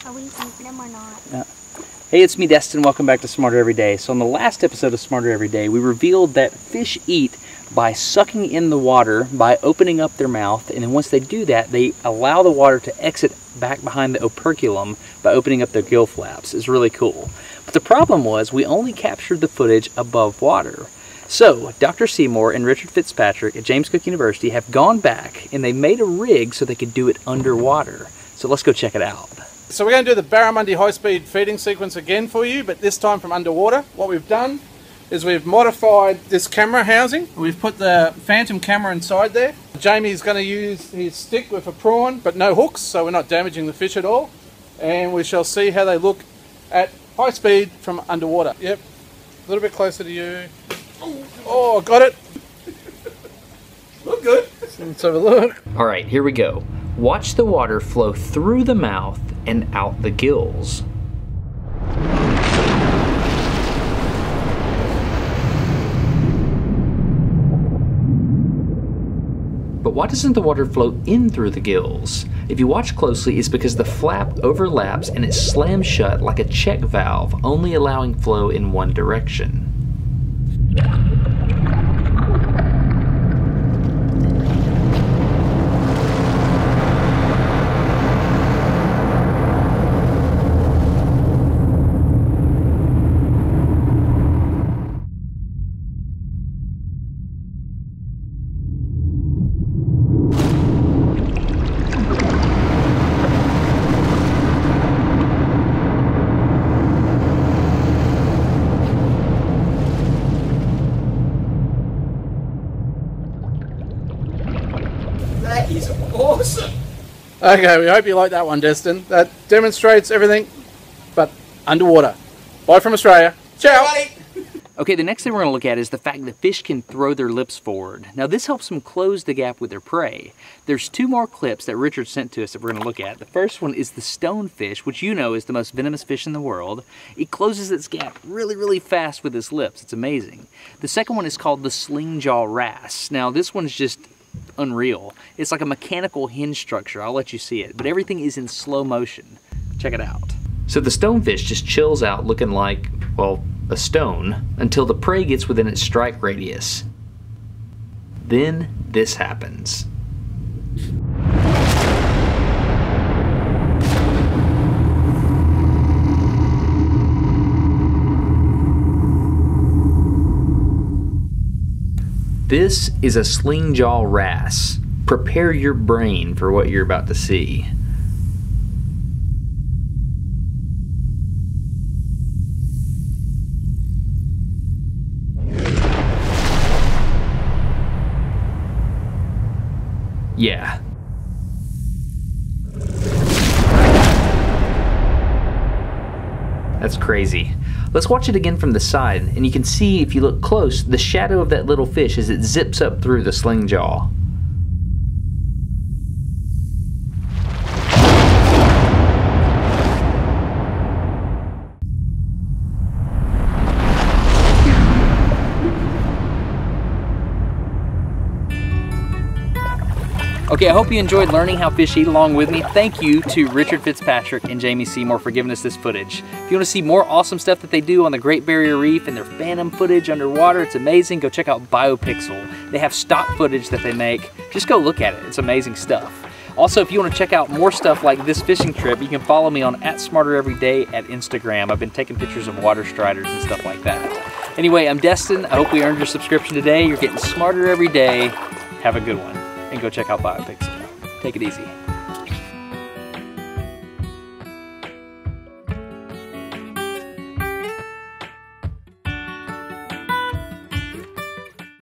Are we eating them or not? Hey, it's me, Destin. Welcome back to Smarter Every Day. So on the last episode of Smarter Every Day, we revealed that fish eat by sucking in the water, by opening up their mouth, and then once they do that, they allow the water to exit back behind the operculum by opening up their gill flaps. It's really cool. But the problem was we only captured the footage above water. So Dr. Seymour and Richard Fitzpatrick at James Cook University have gone back and they made a rig so they could do it underwater. So let's go check it out. So we're going to do the barramundi high-speed feeding sequence again for you, but this time from underwater. What we've done is we've modified this camera housing. We've put the phantom camera inside there. Jamie's going to use his stick with a prawn, but no hooks, so we're not damaging the fish at all. And we shall see how they look at high speed from underwater. Yep, a little bit closer to you. Oh, got it. Look good. Let's have a look. All right, here we go. Watch the water flow through the mouth and out the gills. But why doesn't the water flow in through the gills? If you watch closely, it's because the flap overlaps and it slams shut like a check valve, only allowing flow in one direction. That is awesome. Okay, we hope you like that one, Destin. That demonstrates everything, but underwater. Bye from Australia. Ciao. Bye. Okay, the next thing we're going to look at is the fact that fish can throw their lips forward. Now this helps them close the gap with their prey. There's two more clips that Richard sent to us that we're going to look at. The first one is the stonefish, which you know is the most venomous fish in the world. It closes its gap really, really fast with its lips. It's amazing. The second one is called the Sling Jaw Wrasse. Now this one's just unreal. It's like a mechanical hinge structure. I'll let you see it, but everything is in slow motion. Check it out. So the stonefish just chills out looking like, well, a stone until the prey gets within its strike radius. Then this happens. This is a Sling Jaw Wrasse. Prepare your brain for what you're about to see. Yeah. That's crazy. Let's watch it again from the side, and you can see, if you look close, the shadow of that little fish as it zips up through the sling jaw. Okay, I hope you enjoyed learning how fish eat along with me. Thank you to Richard Fitzpatrick and Jamie Seymour for giving us this footage. If you want to see more awesome stuff that they do on the Great Barrier Reef and their phantom footage underwater, it's amazing. Go check out BioPixel. They have stock footage that they make. Just go look at it. It's amazing stuff. Also, if you want to check out more stuff like this fishing trip, you can follow me on @SmarterEveryDay at Instagram. I've been taking pictures of water striders and stuff like that. Anyway, I'm Destin. I hope we earned your subscription today. You're getting smarter every day. Have a good one. And go check out BioPixel. Take it easy.